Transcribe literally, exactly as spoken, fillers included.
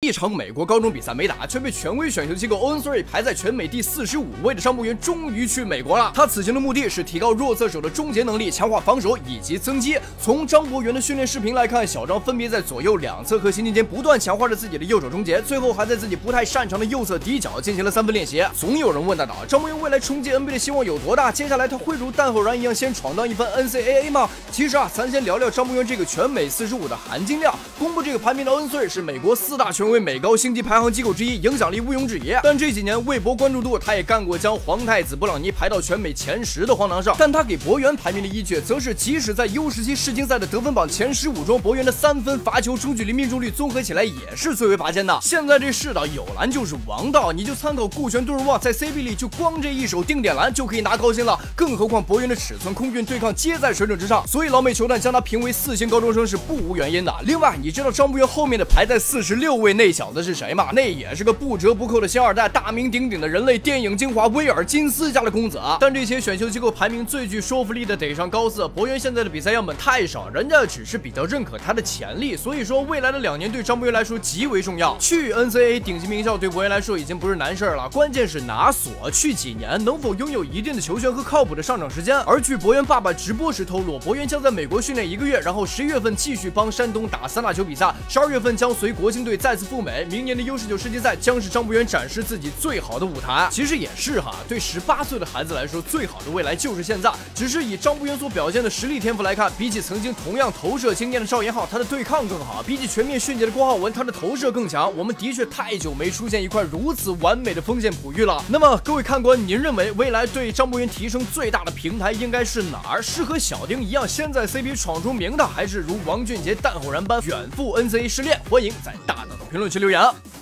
一场美国高中比赛没打，却被权威选秀机构 O N 三排在全美第四十五位的张博元终于去美国了。他此行的目的是提高弱侧手的终结能力，强化防守以及增肌。从张博元的训练视频来看，小张分别在左右两侧和行进间不断强化着自己的右手终结，最后还在自己不太擅长的右侧底角进行了三分练习。总有人问大导，张博元未来冲击 N B A 的希望有多大？接下来他会如淡后然一样先闯荡一番 N C A A 吗？其实啊，咱先聊聊张博元这个全美四十五的含金量。公布这个排名的 O N 三是美国四大权威美高星级排行机构之一，影响力毋庸置疑。但这几年微博关注度，他也干过将皇太子布朗尼排到全美前十的荒唐事。但他给博元排名的依据，则是即使在 U 十七世锦赛的得分榜前十五中，博元的三分、罚球、中距离命中率综合起来也是最为拔尖的。现在这世道有篮就是王道，你就参考顾全杜日旺在 C B 里就光这一手定点篮就可以拿高薪了，更何况博元的尺寸、空运、对抗皆在水准之上，所以老美球探将他评为四星高中生是不无原因的。另外，你知道张博元后面的排在四十六位那小子是谁吗？那也是个不折不扣的星二代，大名鼎鼎的人类电影精华威尔金斯家的公子啊！但这些选秀机构排名最具说服力的得上高四，博元现在的比赛样本太少，人家只是比较认可他的潜力，所以说未来的两年对张博元来说极为重要。去 N C A A 顶级名校对博元来说已经不是难事了，关键是拿锁，去几年能否拥有一定的球权和靠谱的上场时间。而据博元爸爸直播时透露，博元将在美国训练一个月，然后十一月份继续帮山东打三大球比赛，十二月份将随国青队再次赴美，明年的 U 十九世锦赛将是张博元展示自己最好的舞台。其实也是哈，对十八岁的孩子来说，最好的未来就是现在。只是以张博元所表现的实力天赋来看，比起曾经同样投射经验的邵延浩，他的对抗更好；比起全面迅捷的郭浩文，他的投射更强。我们的确太久没出现一块如此完美的锋线璞玉了。那么各位看官，您认为未来对张博元提升最大的平台应该是哪儿？是和小丁一样先在 C B 闯出名的，还是如王俊杰、淡后然般远赴 N C A A 试炼？欢迎在大大的评论区留言啊！